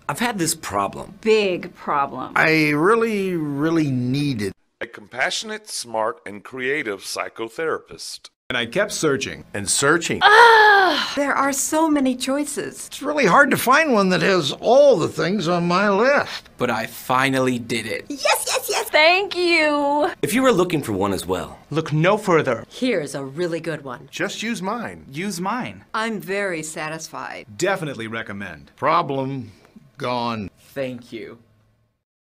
I've had this problem. Big problem. I really needed a compassionate, smart, and creative psychotherapist. And I kept searching. and searching. There are so many choices. It's really hard to find one that has all the things on my list. But I finally did it. Yes, yes, yes. Thank you. If you were looking for one as well, Look no further. Here's a really good one. Just use mine. Use mine. I'm very satisfied. Definitely recommend. Problem gone. thank you.